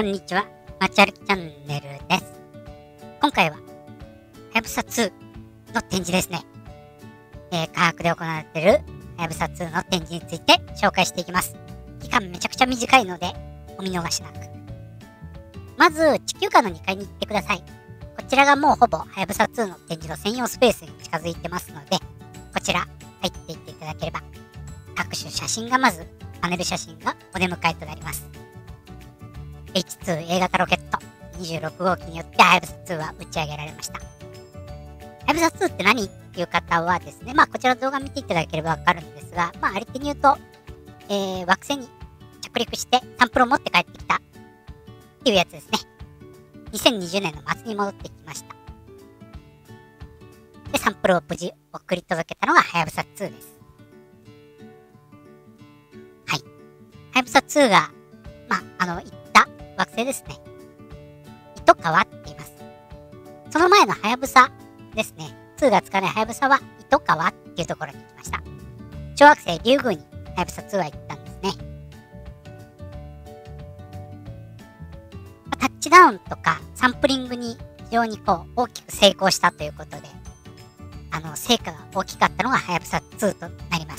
こんにちは、街歩きチャンネルです。今回は、はやぶさ2の展示ですね。科学で行われているはやぶさ2の展示について紹介していきます。期間めちゃくちゃ短いので、お見逃しなく。まず、地球館の2階に行ってください。こちらがもうほぼはやぶさ2の展示の専用スペースに近づいてますので、こちら入っていっていただければ、各種写真がまず、パネル写真がお出迎えとなります。H2 A 型ロケット26号機によってはやぶさ2は打ち上げられました。はやぶさ2って何っていう方はですね、こちらの動画見ていただければわかるんですが、あり手に言うと、惑星に着陸してサンプルを持って帰ってきたっていうやつですね。2020年の末に戻ってきました。で、サンプルを無事送り届けたのがはやぶさ2です。はい。はやぶさ2が、行った惑星ですね。糸川って言います。その前のはやぶさですね。2が使わないはやぶさは糸川っていうところに行きました。小惑星リュウグウにはやぶさ2は行ったんですね。タッチダウンとかサンプリングに非常に大きく成功したということで、成果が大きかったのがはやぶさ2となります。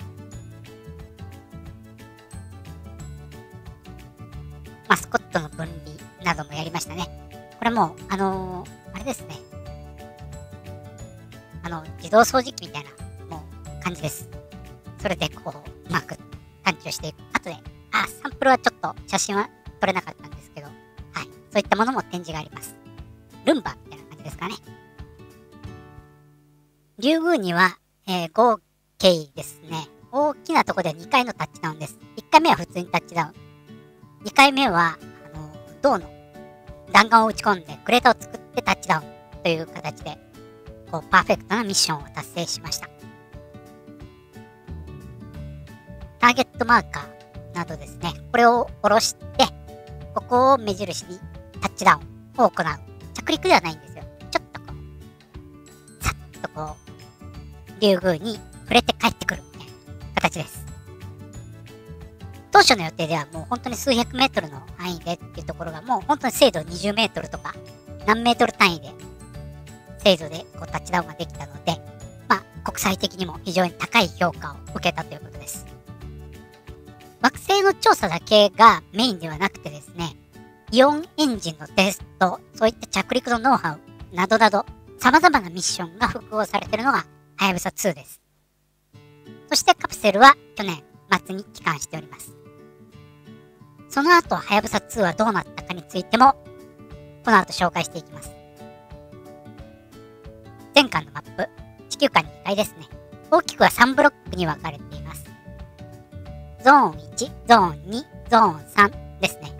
マスコットの分離などもやりましたね。これもあれですね。自動掃除機みたいな、感じです。それでうまく探知をしていく。後で、サンプルはちょっと写真は撮れなかったんですけど、はい。そういったものも展示があります。ルンバみたいな感じですかね。リュウグウには、合計ですね。大きなところで2回のタッチダウンです。1回目は普通にタッチダウン。2回目は、銅の弾丸を打ち込んでクレーターを作ってタッチダウンという形で、パーフェクトなミッションを達成しました。ターゲットマーカーなどですね、これを下ろして、ここを目印にタッチダウンを行う。着陸ではないんですよ。ちょっとさっとリュウグウに触れて帰ってくるみたいな形です。当初の予定ではもう本当に数百メートルの範囲でっていうところがもう本当に精度20メートルとか何メートル単位で精度でタッチダウンができたので、国際的にも非常に高い評価を受けたということです。惑星の調査だけがメインではなくてですね、イオンエンジンのテスト、そういった着陸のノウハウなどなど様々なミッションが複合されているのがはやぶさ2です。そしてカプセルは去年末に帰還しております。その後、はやぶさ2はどうなったかについても、この後紹介していきます。前巻のマップ、地球館2階ですね。大きくは3ブロックに分かれています。ゾーン1、ゾーン2、ゾーン3ですね。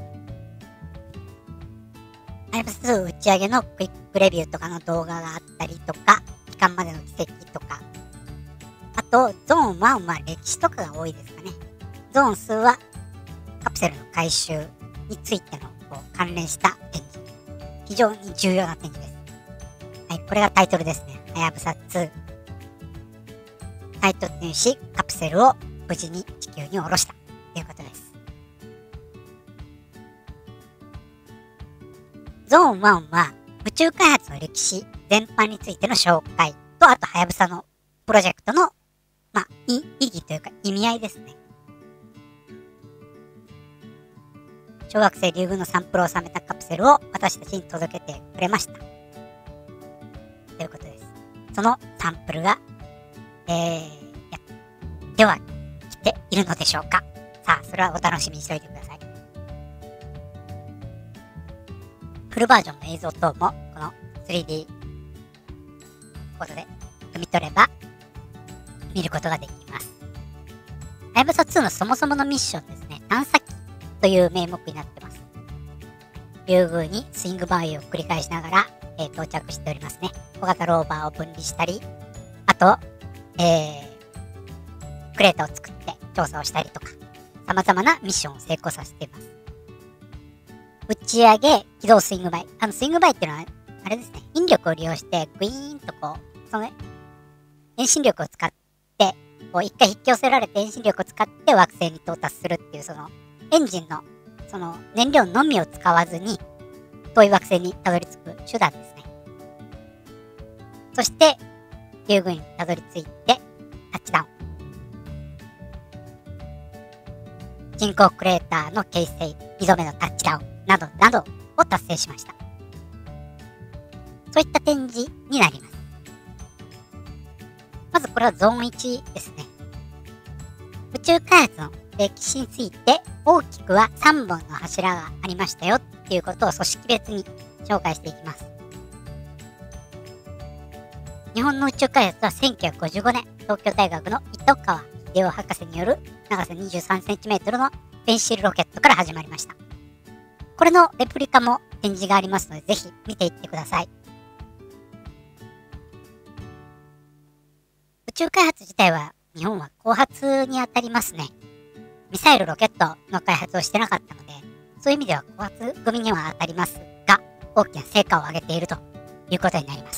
はやぶさ2打ち上げのクイックレビューとかの動画があったりとか、帰還までの軌跡とか、あと、ゾーン1は歴史とかが多いですかね。ゾーン数はカプセルの回収についての関連した展示。非常に重要な展示です。はい、これがタイトルですね。はやぶさ2。タイトル入し、カプセルを無事に地球に下ろしたということです。ゾーン1は宇宙開発の歴史全般についての紹介と、あとはやぶさのプロジェクトの、意義というか意味合いですね。小惑星リュウグウのサンプルを収めたカプセルを私たちに届けてくれました。ということです。そのサンプルが、では来ているのでしょうか。さあ、それはお楽しみにしておいてください。フルバージョンの映像等もこの 3D コードで読み取れば見ることができます。はやぶさ2のそもそものミッションですね。探査機という名目になってます。リュウグウにスイングバーイを繰り返しながら、到着しておりますね。小型ローバーを分離したり、あと、クレーターを作って調査をしたりとか、様々なミッションを成功させています。打ち上げ、起動スイングバイ。スイングバイっていうのは、あれですね、引力を利用して、グイーンとその遠心力を使って、一回引き寄せられて遠心力を使って惑星に到達するっていう、そのエンジンのその燃料のみを使わずに遠い惑星にたどり着く手段ですね。そしてリュウグウにたどり着いてタッチダウン。人工クレーターの形成、2度目のタッチダウンなどなどを達成しました。そういった展示になります。まずこれはゾーン1ですね。宇宙開発の歴史について大きくは3本の柱がありましたよっていうことを組織別に紹介していきます。日本の宇宙開発は1955年、東京大学の糸川秀夫博士による長さ 23cm のペンシルロケットから始まりました。これのレプリカも展示がありますので、ぜひ見ていってください。宇宙開発自体は日本は後発にあたりますね。ミサイル、ロケットの開発をしてなかったので、そういう意味では後発組にはあたりますが、大きな成果を上げているということになります。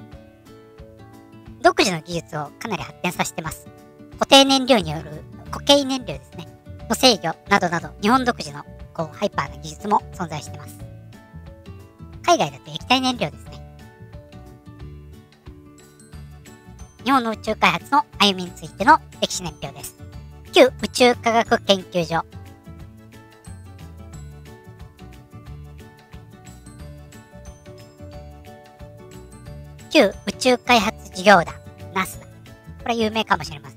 独自の技術をかなり発展させてます。固形燃料による固形燃料ですね。の制御などなど、日本独自のハイパーな技術も存在してます。海外だと液体燃料ですね。日本の宇宙開発の歩みについての歴史年表です。旧宇宙科学研究所。旧宇宙開発事業団 NASA。これは有名かもしれません。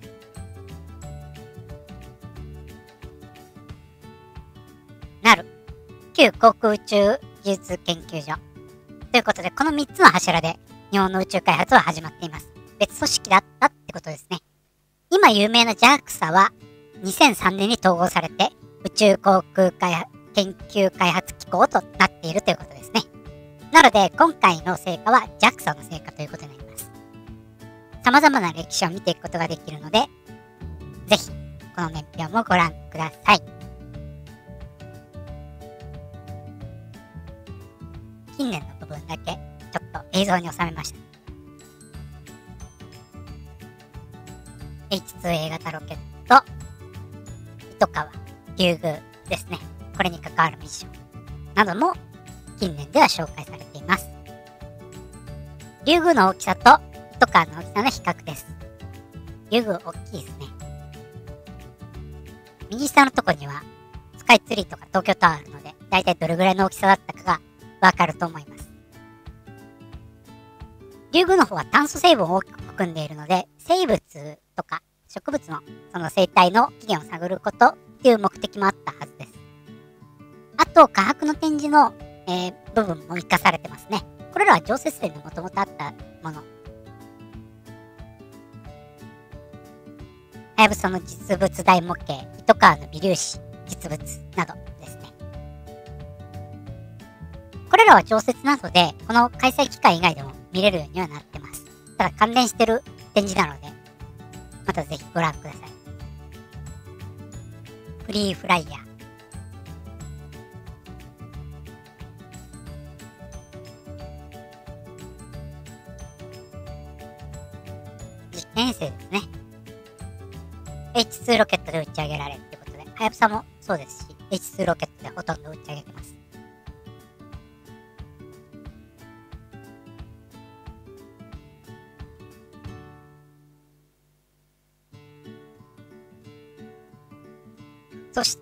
なる。旧航空宇宙技術研究所。ということで、この3つの柱で日本の宇宙開発は始まっています。別組織だったってことですね。今有名な JAXA は2003年に統合されて宇宙航空研究開発機構となっているということですね。なので今回の成果は JAXA の成果ということになります。様々な歴史を見ていくことができるので、ぜひこの年表もご覧ください。近年の部分だけちょっと映像に収めました。H2A 型ロケット、糸川、リュウグウですね。これに関わるミッションなども近年では紹介されています。リュウグウの大きさと糸川の大きさの比較です。リュウグウ大きいですね。右下のところにはスカイツリーとか東京タワーあるので、だいたいどれぐらいの大きさだったかがわかると思います。リュウグウの方は炭素成分を大きく含んでいるので、生物とか植物のその生態の起源を探ることっていう目的もあったはずです。あと、科博の展示の、部分も活かされてますね。これらは常設展でもともとあったもの。はやぶさの実物大模型、糸川の微粒子実物などですね。これらは常設なので、この開催期間以外でも見れるようにはなってます。ただ関連してる展示なので、またぜひご覧ください。フリーフライヤー。実験衛星ですね。H2 ロケットで打ち上げられるということで、はやぶさもそうですし、H2 ロケットでほとんど打ち上げてます。そして、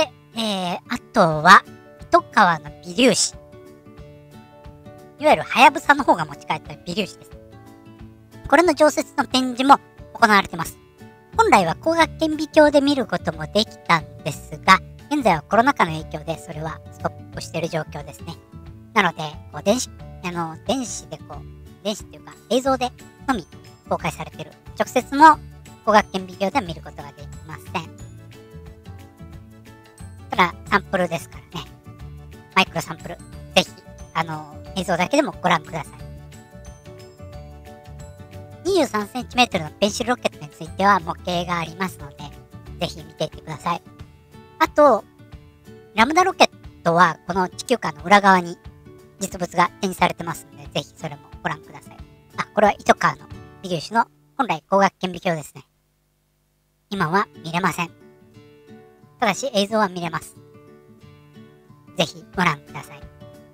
あとは、糸川の微粒子。いわゆるはやぶさの方が持ち帰った微粒子です。これの常設の展示も行われています。本来は光学顕微鏡で見ることもできたんですが、現在はコロナ禍の影響でそれはストップしている状況ですね。なので、電子っていうか映像でのみ公開されている。直接の光学顕微鏡では見ることができません。ただ、サンプルですからね。マイクロサンプル。ぜひ、映像だけでもご覧ください。23cm のペンシルロケットについては模型がありますので、ぜひ見ていってください。あと、ラムダロケットはこの地球間の裏側に実物が展示されてますので、ぜひそれもご覧ください。これは糸川の微粒子の本来光学顕微鏡ですね。今は見れません。ただし映像は見れます。 ぜひご覧ください。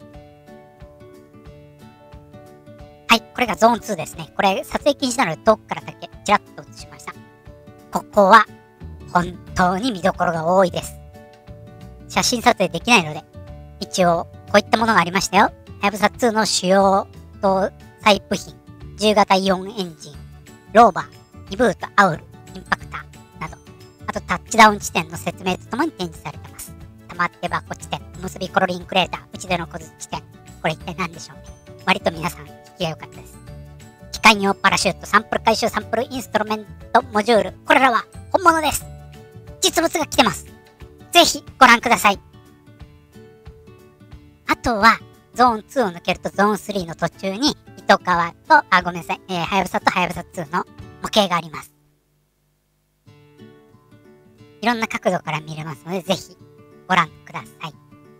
はい、これがゾーン2ですね。これ撮影禁止なので遠くからだけちらっと映しました。ここは本当に見どころが多いです。写真撮影できないので、一応こういったものがありましたよ。はやぶさ2の主要搭載部品、10型イオンエンジン、ローバー、リブート、アウル、インパクターなど、あとタッチダウン地点の説明とともに展示されています。玉手箱地点、おむすびコロリンクレーター、内出の小槌地点。これ一体何でしょうね。割と皆さん聞きが良かったです。機関用パラシュート、サンプル回収、サンプルインストルメントモジュール。これらは本物です。実物が来てます。ぜひご覧ください。あとは、ゾーン2を抜けるとゾーン3の途中に、糸川と、ごめんなさい、はやぶさとはやぶさ2の模型があります。いろんな角度から見れますので、ぜひご覧ください。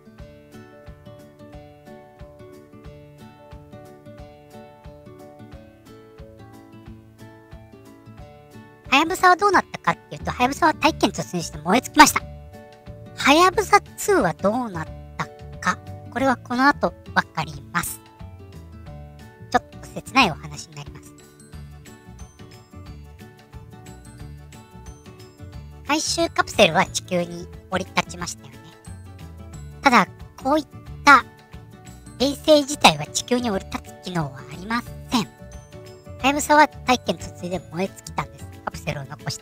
はやぶさはどうなったかっていうと、はやぶさは大気圏突入して燃え尽きました。はやぶさ2はどうなったか、これはこの後わかります。ちょっと切ないお話になります。回収カプセルは地球に降り立ちましたよね。ただ、こういった衛星自体は地球に降り立つ機能はありません。はやぶさは大気圏突入で燃え尽きたんです。カプセルを残して。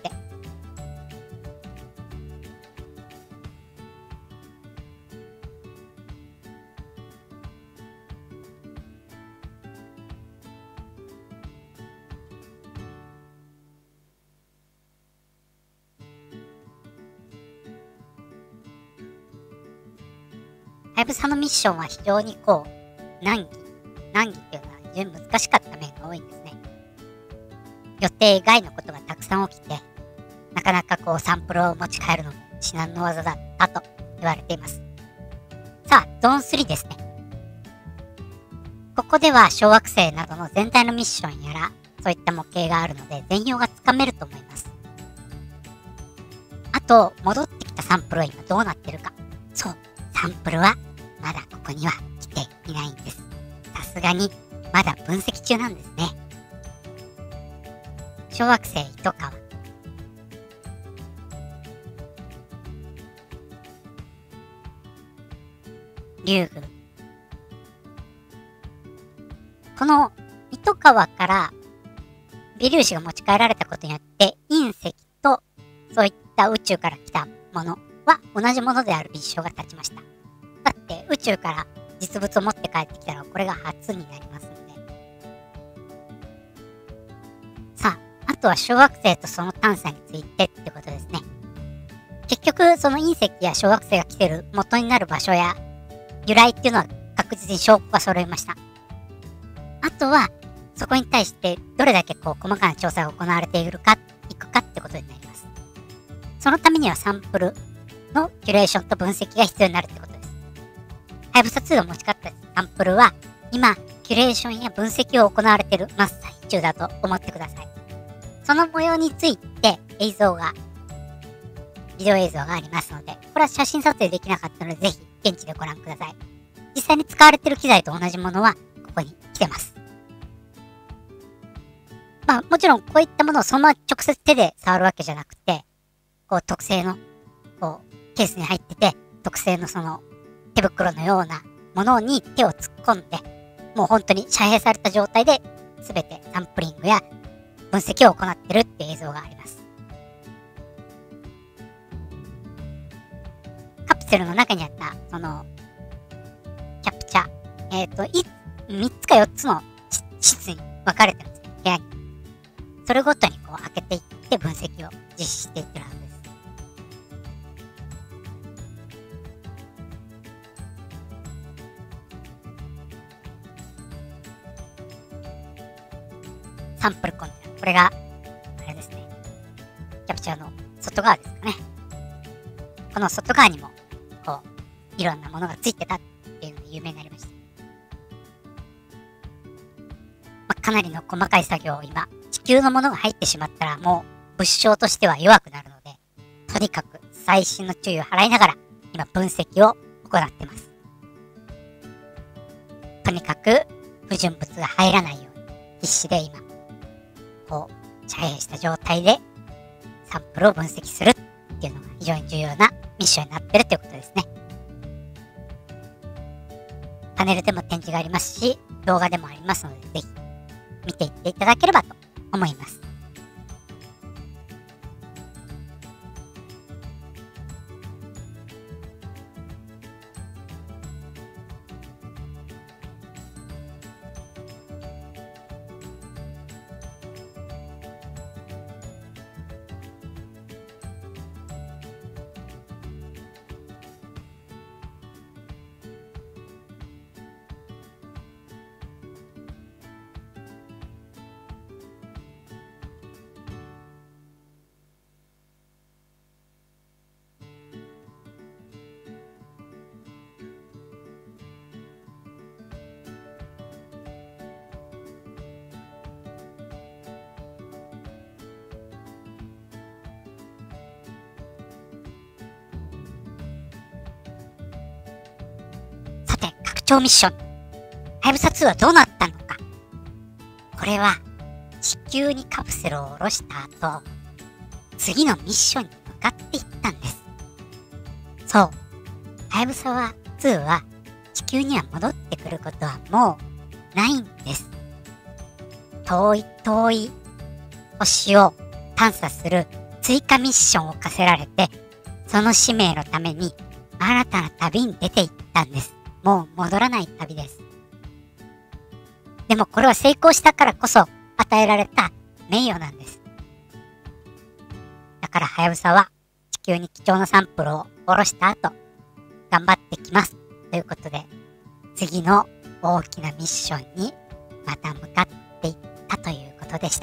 はやぶさのミッションは非常に難儀っていうのは非常に難しかった面が多いんですね。予定外のことがたくさん起きて、なかなかサンプルを持ち帰るのも至難の技だったと言われています。さあ、ゾーン3ですね。ここでは小惑星などの全体のミッションやら、そういった模型があるので全容がつかめると思います。あと、戻ってきたサンプルは今どうなってるか。そう、サンプルはまだここには来ていないんです。さすがにまだ分析中なんですね。小惑星糸川、竜宮、この糸川から微粒子が持ち帰られたことによって隕石とそういった宇宙から来たものは同じものである立証が立ちました。だって宇宙から実物を持って帰ってきたらこれが初になりますので。さあ、あとは小惑星とその探査についてってことですね。結局その隕石や小惑星が来てる元になる場所や由来っていうのは確実に証拠が揃いました。あとはそこに対してどれだけ細かな調査が行われていくかってことになります。そのためにはサンプルのキュレーションと分析が必要になるってことです。はやぶさ2が持ち帰ったサンプルは今キュレーションや分析を行われている真っ最中だと思ってください。その模様についてビデオ映像がありますので、これは写真撮影できなかったのでぜひ現地でご覧ください。実際に使われている機材と同じものはここに来てます。まあもちろんこういったものをそのまま直接手で触るわけじゃなくて、特製のケースに入ってて、特製のその手袋のようなものに手を突っ込んで、もう本当に遮蔽された状態で全てサンプリングや分析を行ってるっていう映像があります。カプセルの中にあったそのキャプチャー、3つか4つの室に分かれてるんですね、部屋に。それごとに開けていって分析を実施していってるはずです。サンプルコンテナ。これが、あれですね。キャプチャーの外側ですかね。この外側にも、いろんなものがついてたっていうので有名になりました。かなりの細かい作業を今、地球のものが入ってしまったらもう物証としては弱くなるので、とにかく細心の注意を払いながら今分析を行っています。 とにかく不純物が入らないように必死で今、遮蔽した状態でサンプルを分析するっていうのが非常に重要なミッションになってるということですね。パネルでも展示がありますし、動画でもありますので、ぜひ見ていっていただければと思います。さて、拡張ミッション。はやぶさ2はどうなったのか。これは、地球にカプセルを下ろした後、次のミッションに向かっていったんです。そう。はやぶさ2は、地球には戻ってくることはもうないんです。遠い遠い星を探査する追加ミッションを課せられて、その使命のために新たな旅に出ていったんです。もう戻らない旅です。でもこれは成功したからこそ与えられた名誉なんです。だからはやぶさは地球に貴重なサンプルを下ろした後、頑張ってきます。ということで、次の大きなミッションにまた向かっていったということでした。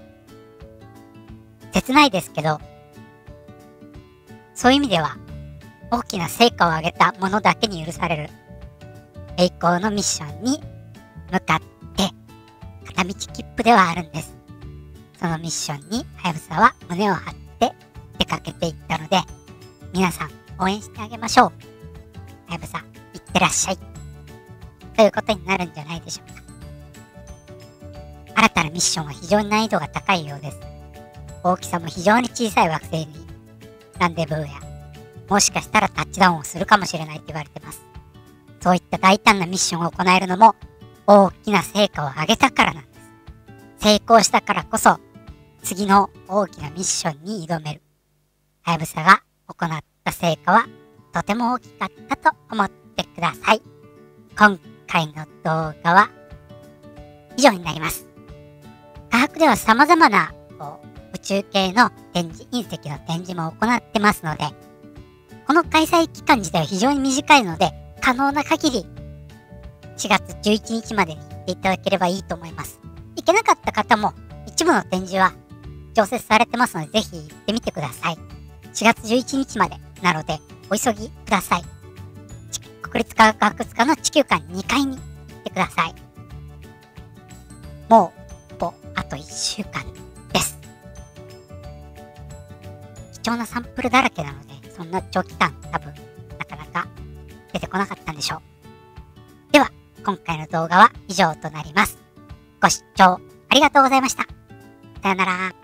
切ないですけど、そういう意味では大きな成果を上げた者だけに許される栄光のミッションに向かって片道切符ではあるんです。そのミッションにはやぶさは胸を張って出かけていったので、皆さん応援してあげましょう。はやぶさ、いってらっしゃい。ということになるんじゃないでしょうか。新たなミッションは非常に難易度が高いようです。大きさも非常に小さい惑星にランデブーや、もしかしたらタッチダウンをするかもしれないと言われてます。そういった大胆なミッションを行えるのも大きな成果を上げたからなんです。成功したからこそ次の大きなミッションに挑める。はやぶさが行った成果はとても大きかったと思ってください。今回の動画は以上になります。科博では様々な宇宙系の展示、隕石の展示も行ってますので、この開催期間自体は非常に短いので、可能な限り4月11日までに行っていただければいいと思います。行けなかった方も一部の展示は常設されてますので、ぜひ行ってみてください。4月11日までなのでお急ぎください。国立科学博物館の地球館2階に行ってください。もうあと1週間です。貴重なサンプルだらけなので、そんな長期間多分なかなか出てこなかったんでしょう。では今回の動画は以上となります。ご視聴ありがとうございました。さよなら。